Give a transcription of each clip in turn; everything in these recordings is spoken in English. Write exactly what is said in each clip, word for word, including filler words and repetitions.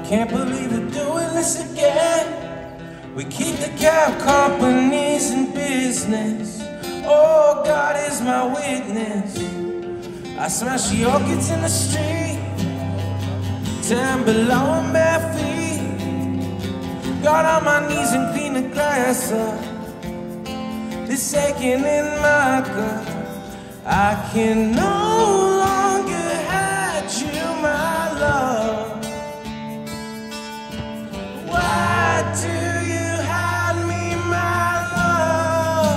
Can't believe we're doing this again. We keep the cab companies in business. Oh, God is my witness. I smash the orchids in the street, ten below on bare feet. Got on my knees and clean the grass up. This aching in my gut, I can no longer hide you, my love. Why do you hide me, my love?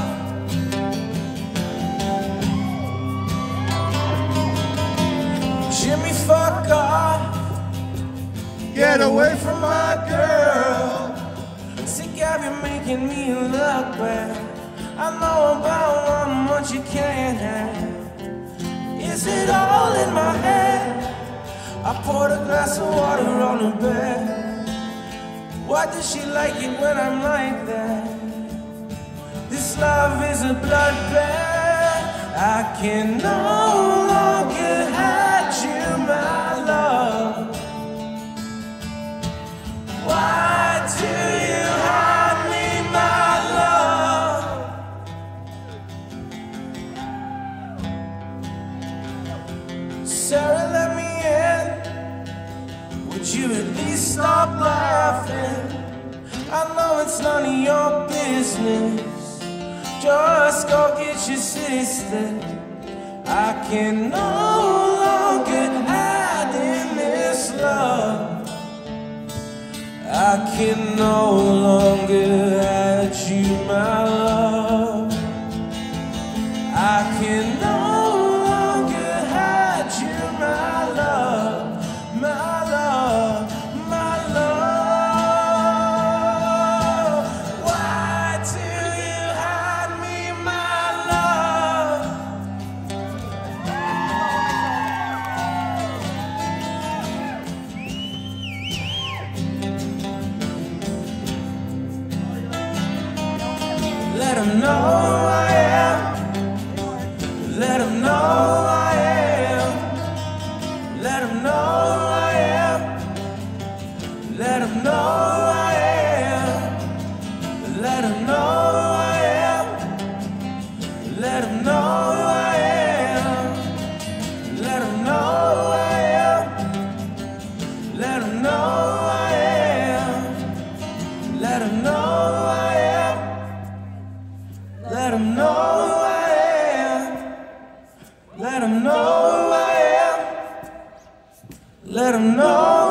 Jimmy, fuck off. Get away from my girl. Sick of you making me look bad. I know about one what you can't have. Is it all in my head? I poured a glass of water on her bed. Why does she like it when I'm like that? This love is a bloodbath. I can no longer hide you, my love. Why do you hide me, my love? Sarah, let me in. Would you at least stop laughing? I know it's none of your business. Just go get your sister. I can no longer hide in this love. I can no longer hide you, my love. I can no longer hide you, my love, my love, my love. Why do you hide me, my love? Let them know I am. Let them know I am. Let them know I am. Let them know I am. Let them know I am. Let them know I am. Let them know I am. Let them know I am. Let them know I am. Let them know I am. Let them know I am. Let them know